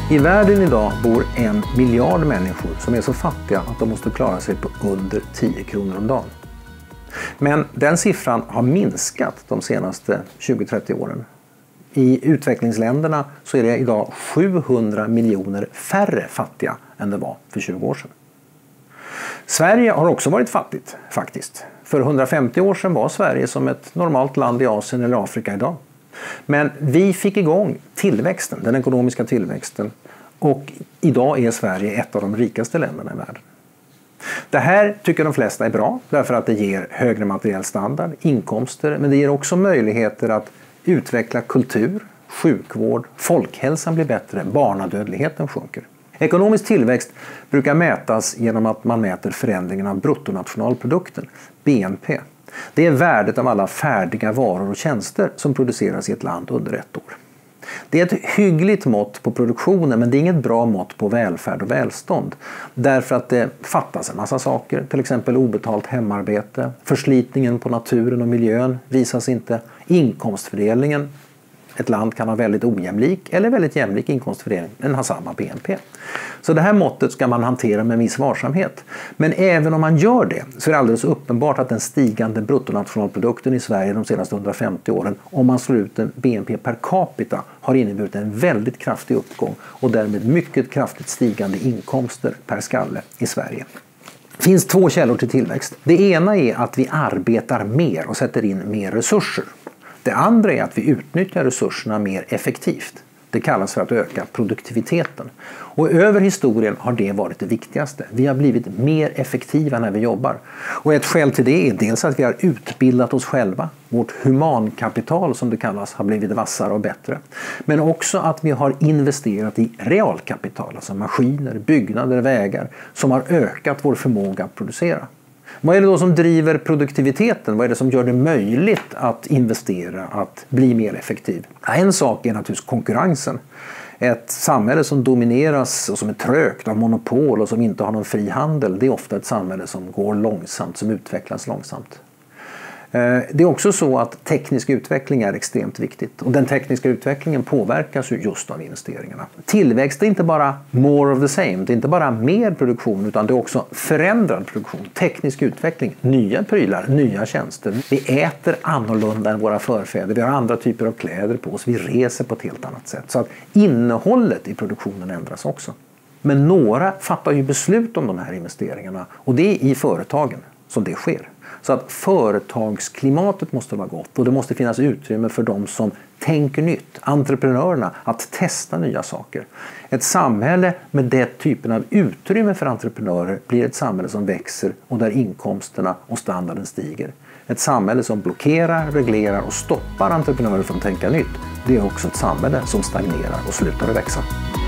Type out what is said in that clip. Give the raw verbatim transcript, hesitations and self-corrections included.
I världen idag bor en miljard människor som är så fattiga att de måste klara sig på under tio kronor om dagen. Men den siffran har minskat de senaste tjugo till trettio åren. I utvecklingsländerna så är det idag sjuhundra miljoner färre fattiga än det var för tjugo år sedan. Sverige har också varit fattigt faktiskt. För hundrafemtio år sedan var Sverige som ett normalt land i Asien eller Afrika idag. Men vi fick igång tillväxten, den ekonomiska tillväxten, och idag är Sverige ett av de rikaste länderna i världen. Det här tycker de flesta är bra därför att det ger högre materiell standard, inkomster, men det ger också möjligheter att utveckla kultur, sjukvård, folkhälsan blir bättre, barnadödligheten sjunker. Ekonomisk tillväxt brukar mätas genom att man mäter förändringen av bruttonationalprodukten, B N P. Det är värdet av alla färdiga varor och tjänster som produceras i ett land under ett år. Det är ett hyggligt mått på produktionen, men det är inget bra mått på välfärd och välstånd. Därför att det fattas en massa saker, till exempel obetalt hemarbete, förslitningen på naturen och miljön visas inte, inkomstfördelningen. Ett land kan ha väldigt ojämlik eller väldigt jämlik inkomstfördelning men har samma B N P. Så det här måttet ska man hantera med viss varsamhet. Men även om man gör det så är det alldeles uppenbart att den stigande bruttonationalprodukten i Sverige de senaste hundrafemtio åren, om man slår ut en B N P per capita, har inneburit en väldigt kraftig uppgång och därmed mycket kraftigt stigande inkomster per skalle i Sverige. Det finns två källor till tillväxt. Det ena är att vi arbetar mer och sätter in mer resurser. Det andra är att vi utnyttjar resurserna mer effektivt. Det kallas för att öka produktiviteten. Och över historien har det varit det viktigaste. Vi har blivit mer effektiva när vi jobbar. Och ett skäl till det är dels att vi har utbildat oss själva. Vårt humankapital som det kallas har blivit vassare och bättre. Men också att vi har investerat i realkapital, alltså maskiner, byggnader, vägar, som har ökat vår förmåga att producera. Vad är det då som driver produktiviteten? Vad är det som gör det möjligt att investera, att bli mer effektiv? En sak är naturligtvis konkurrensen. Ett samhälle som domineras och som är trögt av monopol och som inte har någon fri handel, det är ofta ett samhälle som går långsamt, som utvecklas långsamt. Det är också så att teknisk utveckling är extremt viktigt och den tekniska utvecklingen påverkas ju just av investeringarna. Tillväxt är inte bara more of the same, det är inte bara mer produktion utan det är också förändrad produktion, teknisk utveckling, nya prylar, nya tjänster. Vi äter annorlunda än våra förfäder, vi har andra typer av kläder på oss, vi reser på ett helt annat sätt. Så att innehållet i produktionen ändras också. Men några fattar ju beslut om de här investeringarna och det är i företagen som det sker. Så att företagsklimatet måste vara gott och det måste finnas utrymme för de som tänker nytt, entreprenörerna, att testa nya saker. Ett samhälle med det typen av utrymme för entreprenörer blir ett samhälle som växer och där inkomsterna och standarden stiger. Ett samhälle som blockerar, reglerar och stoppar entreprenörer från att tänka nytt, det är också ett samhälle som stagnerar och slutar att växa.